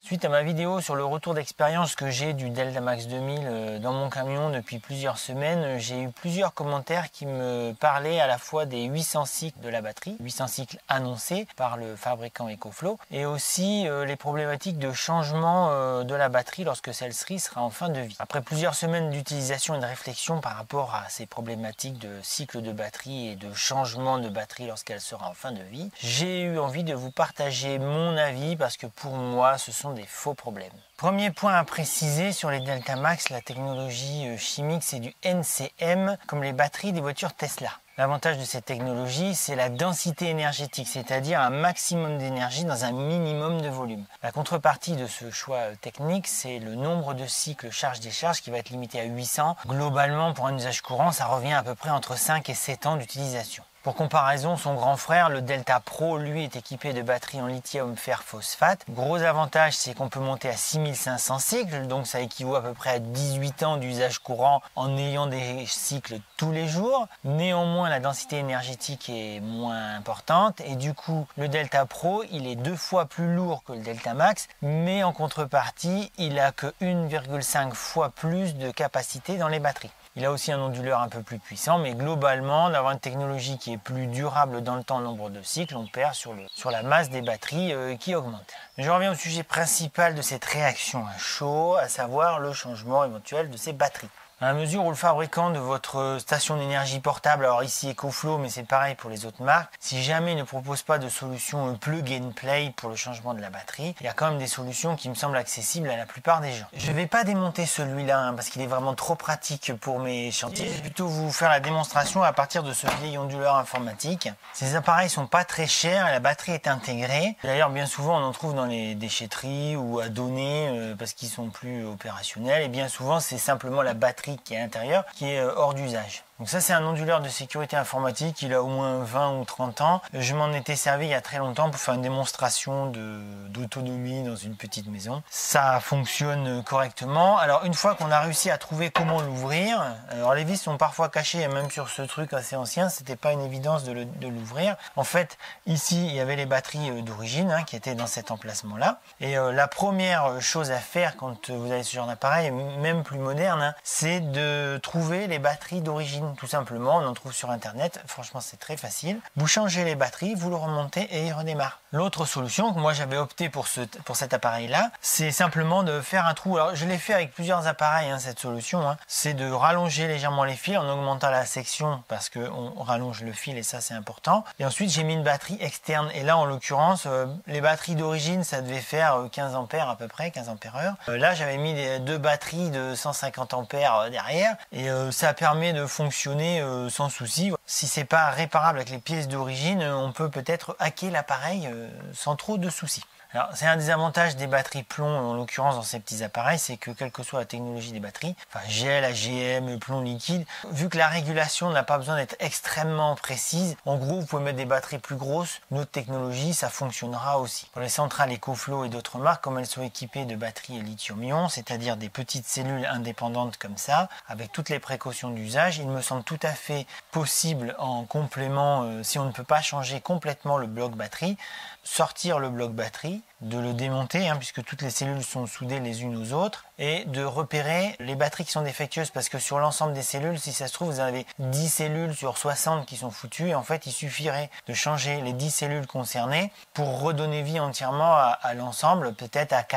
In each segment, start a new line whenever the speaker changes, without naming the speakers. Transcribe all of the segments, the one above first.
Suite à ma vidéo sur le retour d'expérience que j'ai du Deltamax 2000 dans mon camion depuis plusieurs semaines, j'ai eu plusieurs commentaires qui me parlaient à la fois des 800 cycles de la batterie, 800 cycles annoncés par le fabricant EcoFlow, et aussi les problématiques de changement de la batterie lorsque celle-ci sera en fin de vie. Après plusieurs semaines d'utilisation et de réflexion par rapport à ces problématiques de cycle de batterie et de changement de batterie lorsqu'elle sera en fin de vie, j'ai eu envie de vous partager mon avis parce que pour moi ce sont des faux problèmes. Premier point à préciser sur les Deltamax, la technologie chimique c'est du NCM comme les batteries des voitures Tesla. L'avantage de cette technologie, c'est la densité énergétique, c'est-à-dire un maximum d'énergie dans un minimum de volume. La contrepartie de ce choix technique, c'est le nombre de cycles charge-décharge qui va être limité à 800. Globalement, pour un usage courant, ça revient à peu près entre 5 et 7 ans d'utilisation. Pour comparaison, son grand frère, le Delta Pro, lui est équipé de batteries en lithium fer phosphate. Gros avantage, c'est qu'on peut monter à 6500 cycles, donc ça équivaut à peu près à 18 ans d'usage courant en ayant des cycles tous les jours. Néanmoins, la densité énergétique est moins importante et du coup, le Delta Pro, il est 2 fois plus lourd que le Deltamax, mais en contrepartie, il a que 1,5 fois plus de capacité dans les batteries. Il a aussi un onduleur un peu plus puissant, mais globalement, d'avoir une technologie qui est plus durable dans le temps, nombre de cycles, on perd sur la masse des batteries qui augmente. Je reviens au sujet principal de cette réaction à chaud, à savoir le changement éventuel de ces batteries. À la mesure où le fabricant de votre station d'énergie portable, alors ici EcoFlow, mais c'est pareil pour les autres marques, si jamais il ne propose pas de solution plug and play pour le changement de la batterie, il y a quand même des solutions qui me semblent accessibles à la plupart des gens. Je ne vais pas démonter celui-là parce qu'il est vraiment trop pratique pour mes chantiers. Je vais plutôt vous faire la démonstration à partir de ce vieil onduleur informatique. Ces appareils sont pas très chers et la batterie est intégrée. D'ailleurs, bien souvent, on en trouve dans les déchetteries ou à donner parce qu'ils sont plus opérationnels. Et bien souvent, c'est simplement la batterie qui est à l'intérieur, qui est hors d'usage. Donc ça c'est un onduleur de sécurité informatique, il a au moins 20 ou 30 ans. Je m'en étais servi il y a très longtemps pour faire une démonstration d'autonomie dans une petite maison. Ça fonctionne correctement. Alors une fois qu'on a réussi à trouver comment l'ouvrir, alors les vis sont parfois cachées, et même sur ce truc assez ancien, c'était pas une évidence de l'ouvrir. En fait, ici il y avait les batteries d'origine qui étaient dans cet emplacement-là. Et la première chose à faire quand vous avez ce genre d'appareil, même plus moderne, c'est de trouver les batteries d'origine. Tout simplement, on en trouve sur internet, franchement c'est très facile. Vous changez les batteries, vous le remontez et il redémarre. L'autre solution, que moi j'avais opté pour cet appareil là, c'est simplement de faire un trou. Alors je l'ai fait avec plusieurs appareils cette solution, c'est de rallonger légèrement les fils en augmentant la section parce qu'on rallonge le fil et ça c'est important. Et ensuite j'ai mis une batterie externe et là en l'occurrence les batteries d'origine ça devait faire 15 ampères à peu près, 15 ampères heure. Là j'avais mis deux batteries de 150 ampères derrière et ça permet de fonctionner sans souci. Si c'est pas réparable avec les pièces d'origine, on peut peut-être hacker l'appareil sans trop de soucis. Alors, c'est un des avantages des batteries plomb, en l'occurrence dans ces petits appareils, c'est que quelle que soit la technologie des batteries, enfin gel, AGM, plomb liquide, vu que la régulation n'a pas besoin d'être extrêmement précise, en gros vous pouvez mettre des batteries plus grosses, notre technologie ça fonctionnera aussi. Pour les centrales EcoFlow et d'autres marques, comme elles sont équipées de batteries lithium-ion, c'est-à-dire des petites cellules indépendantes comme ça, avec toutes les précautions d'usage, il me semble tout à fait possible en complément, si on ne peut pas changer complètement le bloc batterie, sortir le bloc batterie, de le démonter puisque toutes les cellules sont soudées les unes aux autres et de repérer les batteries qui sont défectueuses parce que sur l'ensemble des cellules, si ça se trouve, vous avez 10 cellules sur 60 qui sont foutues et en fait il suffirait de changer les 10 cellules concernées pour redonner vie entièrement à l'ensemble, peut-être à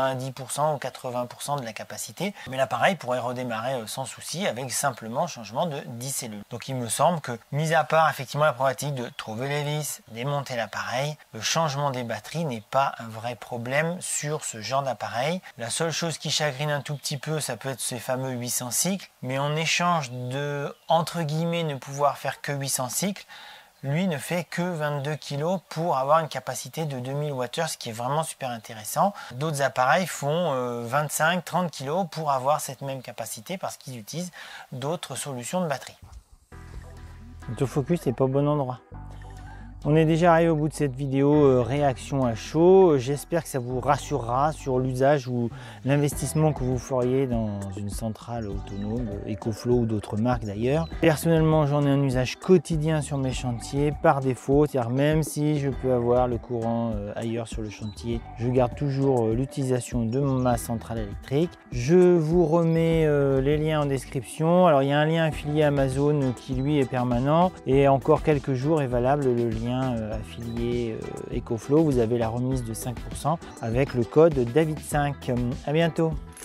90% ou 80% de la capacité, mais l'appareil pourrait redémarrer sans souci avec simplement changement de 10 cellules. Donc il me semble que, mis à part effectivement la problématique de trouver les vis, démonter l'appareil, le changement des batteries n'est pas un vrai problème sur ce genre d'appareil. La seule chose qui chagrine un tout petit peu, ça peut être ces fameux 800 cycles, mais en échange de, entre guillemets, ne pouvoir faire que 800 cycles, lui ne fait que 22 kg pour avoir une capacité de 2000 Wh, ce qui est vraiment super intéressant. D'autres appareils font 25-30 kg pour avoir cette même capacité parce qu'ils utilisent d'autres solutions de batterie. L'autofocus n'est pas au bon endroit. On est déjà arrivé au bout de cette vidéo réaction à chaud. J'espère que ça vous rassurera sur l'usage ou l'investissement que vous feriez dans une centrale autonome, EcoFlow ou d'autres marques d'ailleurs. Personnellement, j'en ai un usage quotidien sur mes chantiers par défaut, c'est-à-dire même si je peux avoir le courant ailleurs sur le chantier, je garde toujours l'utilisation de ma centrale électrique. Je vous remets les liens en description. Alors il y a un lien affilié Amazon qui lui est permanent et encore quelques jours est valable le lien affilié EcoFlow. Vous avez la remise de 5% avec le code David5. À bientôt.